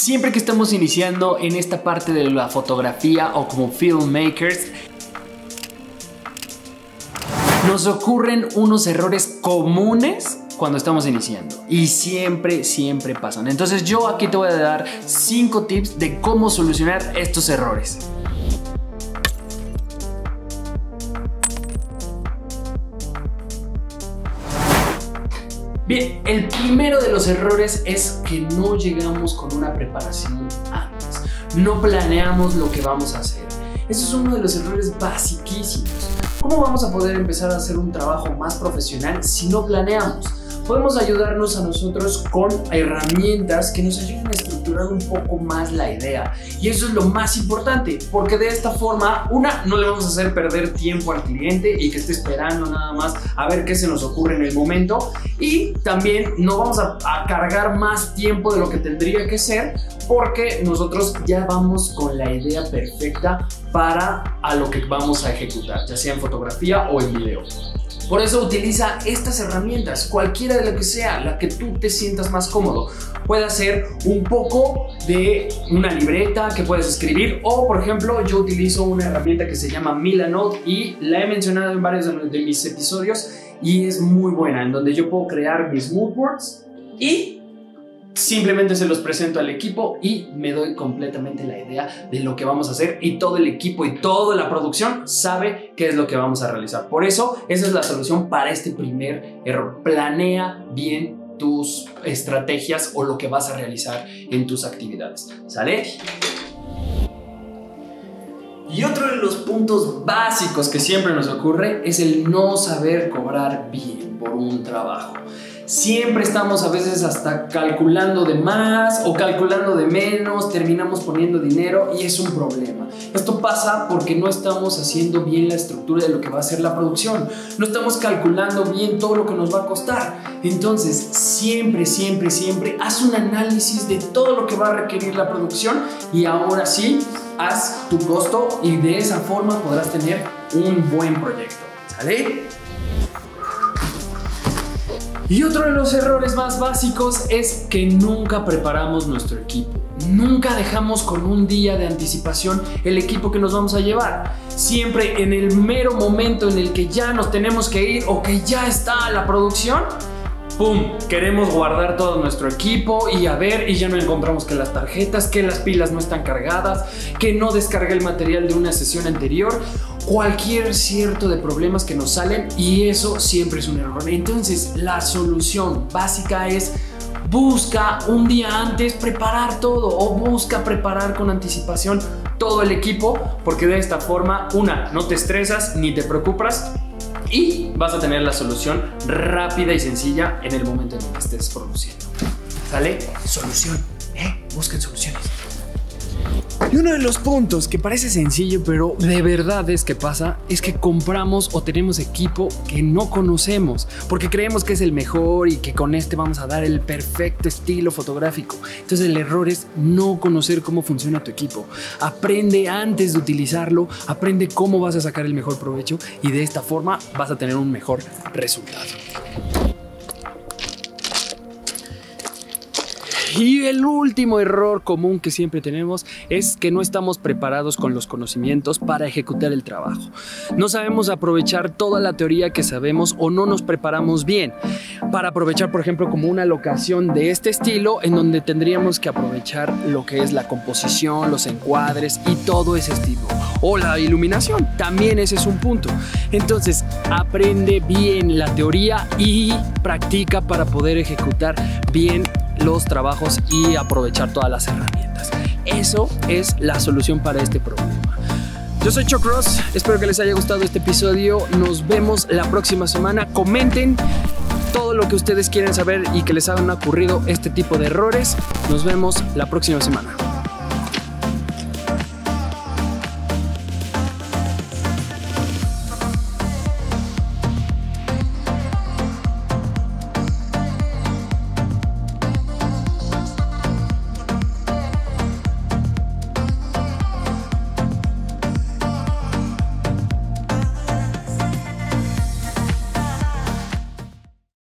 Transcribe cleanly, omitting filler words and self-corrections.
Siempre que estamos iniciando en esta parte de la fotografía o como filmmakers, nos ocurren unos errores comunes cuando estamos iniciando y siempre pasan. Entonces yo aquí te voy a dar 5 tips de cómo solucionar estos errores. Bien, el primero de los errores es que no llegamos con una preparación antes. No planeamos lo que vamos a hacer. Eso es uno de los errores basiquísimos. ¿Cómo vamos a poder empezar a hacer un trabajo más profesional si no planeamos? Podemos ayudarnos a nosotros con herramientas que nos ayuden a estructurar un poco más la idea. Y eso es lo más importante, porque de esta forma, no le vamos a hacer perder tiempo al cliente y que esté esperando nada más a ver qué se nos ocurre en el momento. Y también no vamos a cargar más tiempo de lo que tendría que ser, porque nosotros ya vamos con la idea perfecta para lo que vamos a ejecutar, ya sea en fotografía o en video. Por eso utiliza estas herramientas, cualquiera de lo que sea, la que tú te sientas más cómodo. Puede ser un poco de una libreta que puedes escribir, o por ejemplo yo utilizo una herramienta que se llama Milanote y la he mencionado en varios de mis episodios y es muy buena, en donde yo puedo crear mis mood boards y simplemente se los presento al equipo y me doy completamente la idea de lo que vamos a hacer, y todo el equipo y toda la producción sabe qué es lo que vamos a realizar. Por eso, esa es la solución para este primer error. Planea bien tus estrategias o lo que vas a realizar en tus actividades. ¿Sale? Y otro de los puntos básicos que siempre nos ocurre es el no saber cobrar bien por un trabajo. Siempre estamos a veces hasta calculando de más o calculando de menos, terminamos poniendo dinero y es un problema. Esto pasa porque no estamos haciendo bien la estructura de lo que va a ser la producción. No estamos calculando bien todo lo que nos va a costar. Entonces, siempre haz un análisis de todo lo que va a requerir la producción y ahora sí, haz tu costo y de esa forma podrás tener un buen proyecto. ¿Sale? Y otro de los errores más básicos es que nunca preparamos nuestro equipo. Nunca dejamos con un día de anticipación el equipo que nos vamos a llevar. Siempre en el mero momento en el que ya nos tenemos que ir o que ya está la producción, ¡pum! Queremos guardar todo nuestro equipo y ya no encontramos que las tarjetas, que las pilas no están cargadas, que no descargué el material de una sesión anterior. Cualquier cierto de problemas que nos salen y eso siempre es un error. Entonces la solución básica es busca un día antes preparar todo o busca preparar con anticipación todo el equipo, porque de esta forma no te estresas ni te preocupas y vas a tener la solución rápida y sencilla en el momento en el que estés produciendo. ¿Sale? Solución. Busquen soluciones. Y uno de los puntos que parece sencillo, pero de verdad es que pasa, es que compramos o tenemos equipo que no conocemos, porque creemos que es el mejor y que con este vamos a dar el perfecto estilo fotográfico. Entonces el error es no conocer cómo funciona tu equipo. Aprende antes de utilizarlo, aprende cómo vas a sacar el mejor provecho y de esta forma vas a tener un mejor resultado. Y el último error común que siempre tenemos es que no estamos preparados con los conocimientos para ejecutar el trabajo. No sabemos aprovechar toda la teoría que sabemos o no nos preparamos bien para aprovechar, por ejemplo, como una locación de este estilo en donde tendríamos que aprovechar lo que es la composición, los encuadres y todo ese estilo. O la iluminación, también ese es un punto. Entonces, aprende bien la teoría y practica para poder ejecutar bien los trabajos y aprovechar todas las herramientas. Eso es la solución para este problema. Yo soy Chuck Ross, espero que les haya gustado este episodio. Nos vemos la próxima semana. Comenten todo lo que ustedes quieren saber y que les hayan ocurrido este tipo de errores. Nos vemos la próxima semana.